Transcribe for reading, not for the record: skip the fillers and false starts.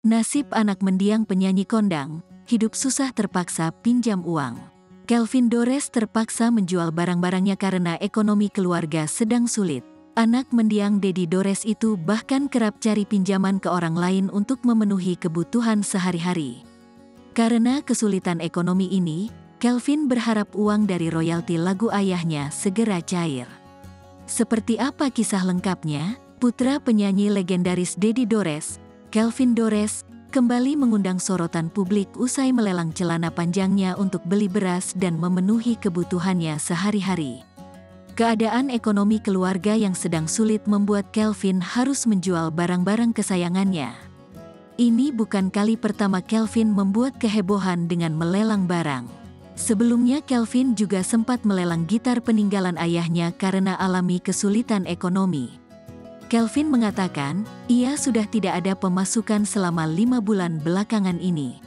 Nasib anak mendiang penyanyi kondang, hidup susah terpaksa pinjam uang. Kelvin Dores terpaksa menjual barang-barangnya karena ekonomi keluarga sedang sulit. Anak mendiang Dedi Dores itu bahkan kerap cari pinjaman ke orang lain untuk memenuhi kebutuhan sehari-hari. Karena kesulitan ekonomi ini, Kelvin berharap uang dari royalti lagu ayahnya segera cair. Seperti apa kisah lengkapnya? Putra penyanyi legendaris Dedi Dores, Kelvin Dores, kembali mengundang sorotan publik usai melelang celana panjangnya untuk beli beras dan memenuhi kebutuhannya sehari-hari. Keadaan ekonomi keluarga yang sedang sulit membuat Kelvin harus menjual barang-barang kesayangannya. Ini bukan kali pertama Kelvin membuat kehebohan dengan melelang barang. Sebelumnya Kelvin juga sempat melelang gitar peninggalan ayahnya karena alami kesulitan ekonomi. Kelvin mengatakan, ia sudah tidak ada pemasukan selama 5 bulan belakangan ini.